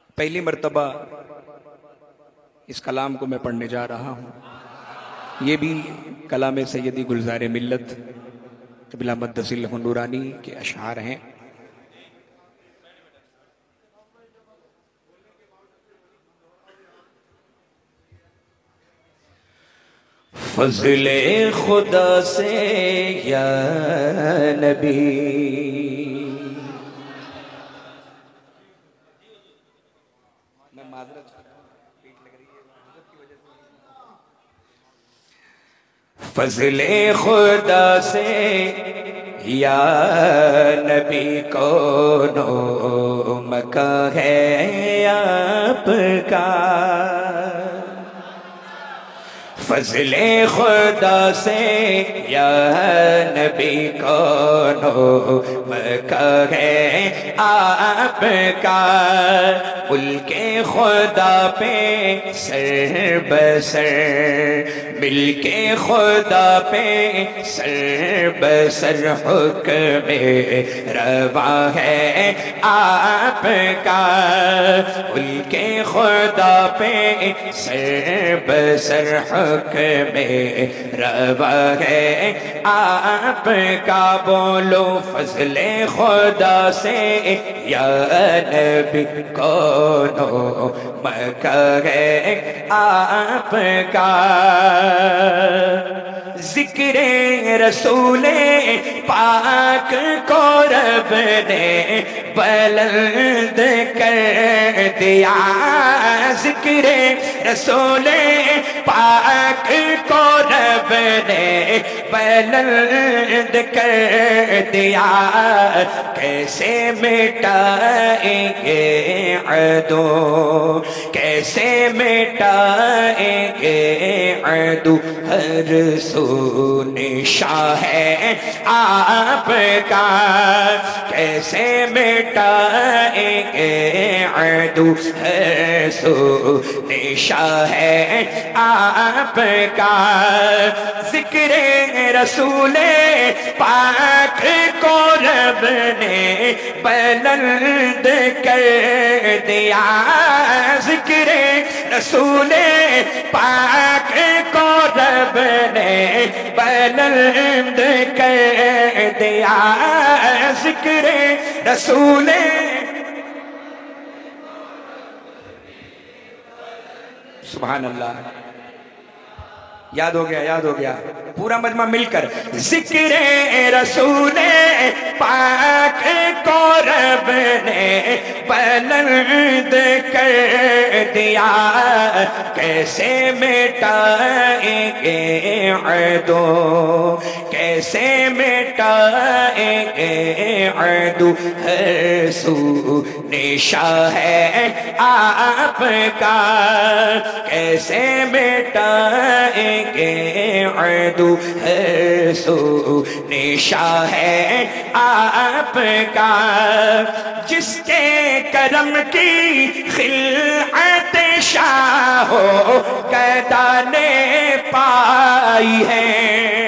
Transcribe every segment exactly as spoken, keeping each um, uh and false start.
پہلی مرتبہ اس کلام کو میں پڑھنے جا رہا ہوں۔ یہ بھی کلام سیدی گلزار ملت قبلہ مدث اللہ نورانی کے اشعار ہیں۔ فضل خدا سے یا نبی، میں معذرت فضل خدا سے یا نبی کونو مکہ ہے آپ کا، فضل خدا سے یا نبی کونو مکہ ہے آپ کا، ملک خدا پہ سر بسر، ملک خدا پہ سر بسر حکم روا ہے آپ کا، ملک خدا پہ سر بسر حکم روا ہے آپ کا، بولو فضل خدا سے یا نبی کونو مکہ ہے آپ کا، ذکر رسول پاک کو رب نے بلند کر دیا، ذکر رسول پاک کو رب نے بلند کر دیا، کیسے مٹائیں گے عدو، کیسے مٹائیں گے عدو، ہر سو نشاں ہے آپ کا، کیسے مٹائیں گے عدو، ہر سو نشاں ہے آپ کا، ذکر رسول پاک کو رب نے بلند کر دیا، ذکر رسول پاک کو رب نے بلند کر دیا، ذکر رسول سبحان اللہ، یاد ہو گیا یاد ہو گیا پورا مجمع مل کر، ذکر رسول پاک کو رب نے بلند کر دیا، کیسے مٹائیں گے عدو، کیسے مٹائیں گے عدو، ہر سو نشاں ہے آپ کا، کیسے مٹائیں گے عدو، ہر سو نشاں ہے آپ کا، جس کے کرم کی خلعت شاہ و گدا نے پائی ہے،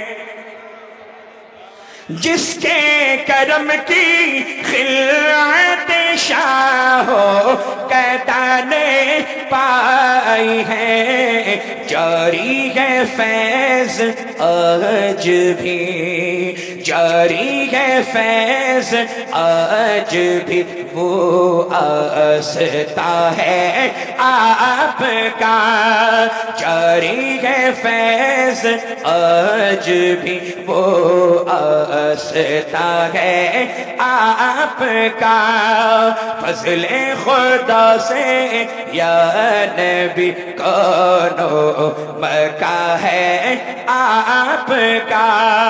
جس کے کرم کی خلعت شاہ و گدا نے پائی ہے، جاری ہے فیض آج بھی، جاری ہے فیض آج بھی، وہ آستا ہے آپ کا، جاری ہے فیض آج بھی، وہ آستا ہے آپ کا، فضل خدا سے یا نبی کونو مکہ ہے آپ کا،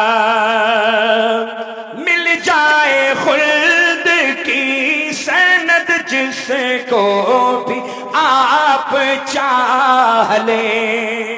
مل جائے خلد کی سند جس کو بھی آپ چاہ لیں،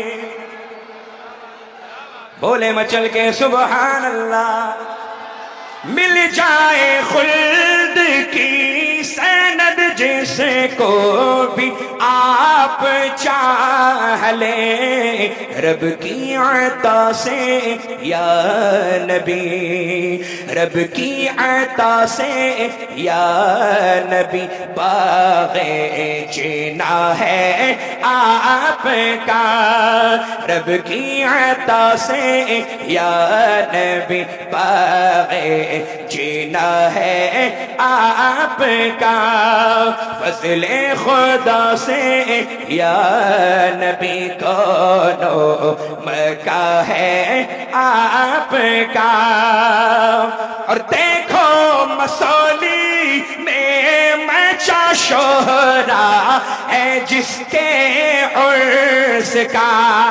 بولے مچل کے سبحان اللہ، مل جائے خلد کی سند جس کو بھی آپ چاہ لیں رب کی عطا سے یا نبی، رب کی عطا سے یا نبی، باغ جینا ہے آپ کا، رب کی عطا سے یا نبی، باغ جینا ہے آپ کا، فضل خدا سے یا نبی کون مکہ ہے آپ کا۔ اور دیکھو مسولی میں مچا شہرا ہے جس کے عرس کا،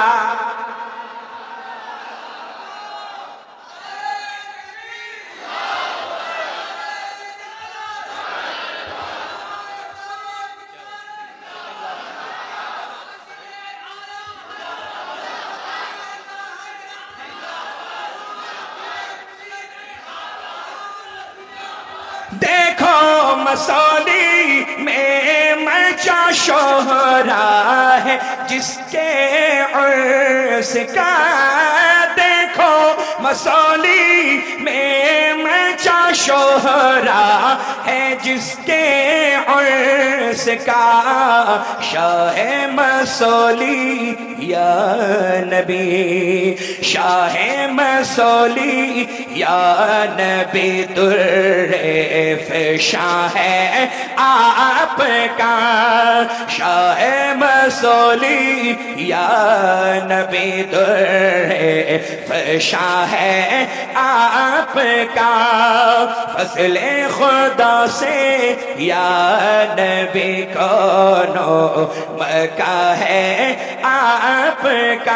دیکھو مسولی میں مچا شہرا ہے جس کے عرس کا، دیکھو مسولی میں مچا شہرا ہے جس کے عرس کا، شاہ مسولی یا نبی، شاہ مسولی یا نبی، در فشاں ہے آپ کا، شاہ مسولی یا نبی، در فشاں ہے آپ کا، فضل خدا سے یا نبی کون مکہ ہے آپ کا،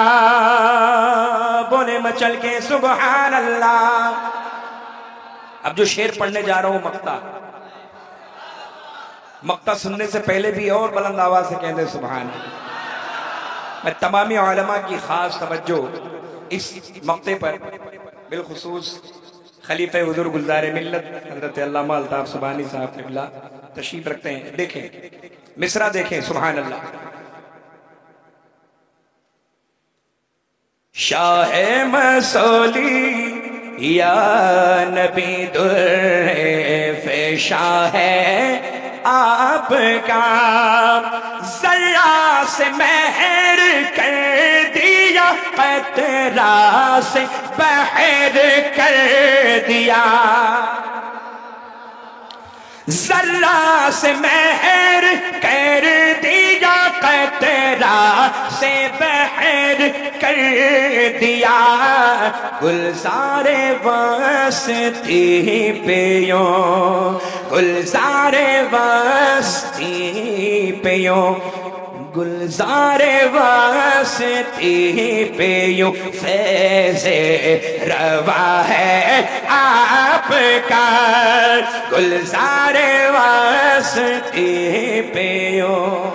بولے مچل کے سبحان اللہ۔ اب جو شعر پڑھنے جا رہا ہوں مقطع، مقطع سننے سے پہلے بھی اور بلند آواز سے کہہ دیں سبحان اللہ۔ میں تمامی علماء کی خاص توجہ اس مقطع پر بالخصوص خلیفہ حضور گلزار ملت حضرت علامہ الطاف سبحانی صاحب قبلہ تشریف رکھتے ہیں، دیکھیں مصرع دیکھیں سبحان اللہ۔ شاہ مسولی یا نبی، در فشاں ہے آپ کا، ذرہ سے مہر کر دیا، قطرہ سے بحر کر دیا، ذرہ سے مہر کر دیا، قطرہ سے بحر کر دیا، گلزار وسطی پہ یوں، گلزار وسطی پہ یوں، گلزار وسطی پہ یوں فیض روا ہے آپ کا، گلزار وسطی پہ یوں۔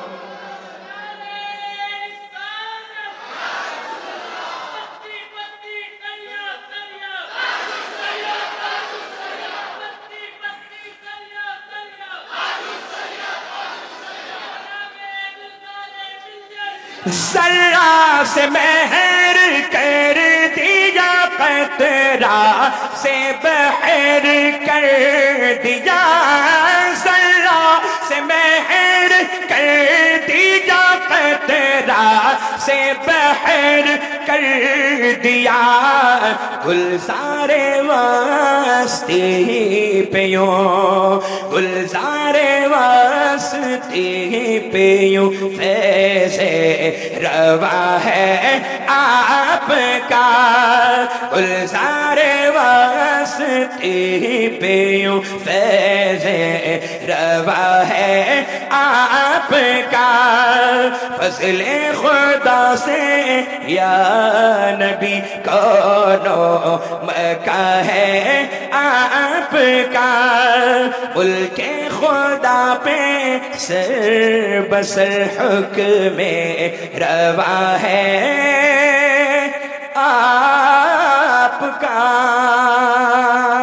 ذرہ سے مہر کر دیا، قطرہ سے بحر کر دیا، ذرہ سے مہر کر دیا، قطرہ سے بحر کر دیا، گلزار وسطی پہ یوں، گلزار وسطی پہ یوں فیض روا ہے آپ کا، گلزار وسطی پہ یوں فیض روا ہے آپ کا، فضل خدا سے یا نبی کون مکہ ہے آپ کا، ملک خدا پہ سر بسر حکم روا ہے آپ کا۔